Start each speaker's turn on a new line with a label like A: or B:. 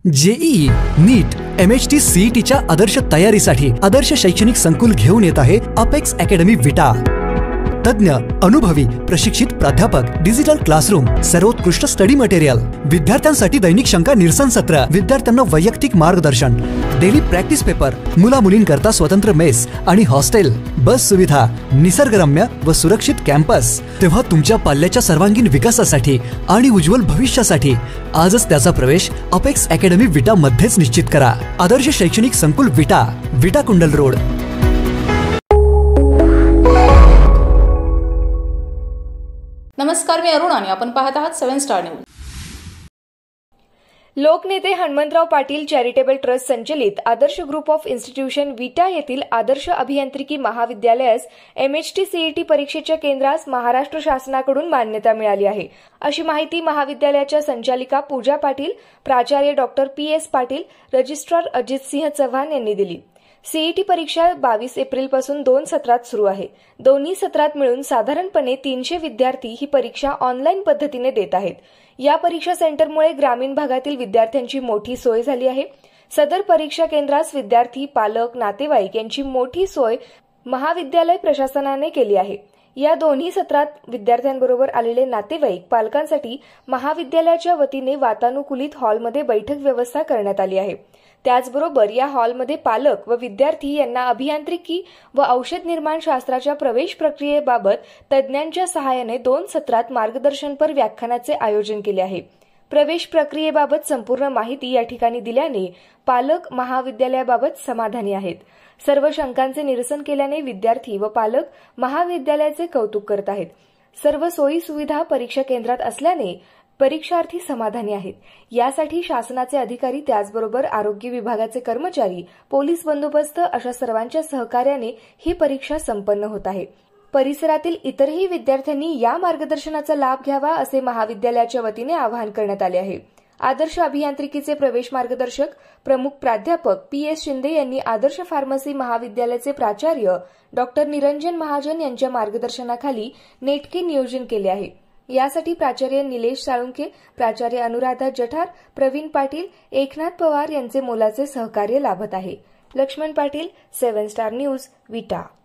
A: JEE, नीट, MHT CETच्या आदर्श तयारीसाठी आदर्श शैक्षणिक संकुल घेऊन येत आहे अपेक्स अकॅडमी विटा। तज्ञ, अनुभवी, प्रशिक्षित प्राध्यापक, डिजिटल क्लासरूम, सर्वोत्कृष्ट स्टडी मटेरियल, विद्यार्थ्यांसाठी दैनिक शंका निरसन सत्र, विद्यार्थ्यांना वैयक्तिक मार्गदर्शन, डेली प्रॅक्टिस पेपर, मुला मुलींकरता स्वतंत्र मेस आणि हॉस्टेल, बस सुविधा, निसर्गरम्य व सुरक्षित कॅम्पस। तेव्हा तुमच्या पाल्याच्या सर्वांगीण विकासासाठी आणि उज्ज्वल भविष्यासाठी आजच त्याचा प्रवेश अपेक्स अकॅडमी विटा मध्येच निश्चित करा। आदर्श शैक्षणिक संकुल विटा, विटा कुंडल रोड।
B: नमस्कार, मी अरुण आणि आपण पाहत आहात 7 स्टार न्यूज।
C: लोकनेते हनुमंतराव पाटील चॅरिटेबल ट्रस्ट संचलित आदर्श ग्रुप ऑफ इन्स्टिट्यूशन विटा येथील आदर्श अभियांत्रिकी महाविद्यालयास MHT CET परीक्षेच्या केंद्रास महाराष्ट्र शासनाकडून मान्यता मिळाली आहे, अशी माहिती महाविद्यालयाच्या संचालिका पूजा पाटील, प्राचार्य doctor PS Patil, registrar Ajit Singh Chavan यांनी दिली। CET परीक्षा 22 एप्रिलपासून 2 सत्रात सुरू आहे। दोन्ही सत्रात मिळून साधारणपणे 300 विद्यार्थी ही परीक्षा ऑनलाईन पद्धतीने देत आहेत। या परीक्षा सेंटरमुळे ग्रामीण भागातील विद्यार्थ्यांची मोठी सोय झाली आहे। सदर परीक्षा केंद्रास विद्यार्थी, पालक, नातेवाईक यांची मोठी सोय महाविद्यालय प्रशासनाने केली आहे। या दोन्ही सत्रात विद्यार्थ्यांबरोबर आलेले नातेवाईक पालकांसाठी महाविद्यालयाच्या वतीने वातानुकूलित हॉलमध्ये बैठक व्यवस्था करण्यात आली आहे। त्याचबरोबर या हॉलमध्ये पालक व विद्यार्थी यांना अभियांत्रिकी व औषध निर्माण शास्त्राच्या प्रवेश प्रक्रियेबाबत तज्ज्ञांच्या सहाय्याने 2 सत्रात मार्गदर्शनपर व्याख्यानाचे आयोजन केले आहे। प्रवेश प्रक्रियेबाबत संपूर्ण माहिती या ठिकाणी दिल्याने पालक महाविद्यालयाबाबत समाधानी आहेत। सर्व शंकांचे निरसन केल्याने विद्यार्थी व पालक महाविद्यालयाचे कौतुक करत आहेत। सर्व सोयी सुविधा परीक्षा केंद्रात असल्याने परीक्षार्थी समाधानी आहेत। यासाठी शासनाचे अधिकारी, त्याचबरोबर आरोग्य विभागाचे कर्मचारी, पोलीस बंदोबस्त अशा सर्वांच्या सहकार्याने ही परीक्षा संपन्न होत आहे। परिसरातील इतरही विद्यार्थ्यांनी या मार्गदर्शनाचा लाभ घ्यावा असे महाविद्यालयाच्या वतीने आवाहन करण्यात आले आहे। आदर्श अभियांत्रिकीचे प्रवेश मार्गदर्शक प्रमुख प्राध्यापक PS शिंदे यांनी आदर्श फार्मसी महाविद्यालयाचे प्राचार्य डॉक्टर निरंजन महाजन यांच्या मार्गदर्शनाखाली नेटके नियोजन केले आहे। यासाठी प्राचार्य निलेश साळुंखे, प्राचार्य अनुराधा जठार, प्रवीण पाटील, एकनाथ पवार यांचे मोलाचे सहकार्य लाभत आहे। लक्ष्मण पाटील, 7 स्टार न्यूज, विटा।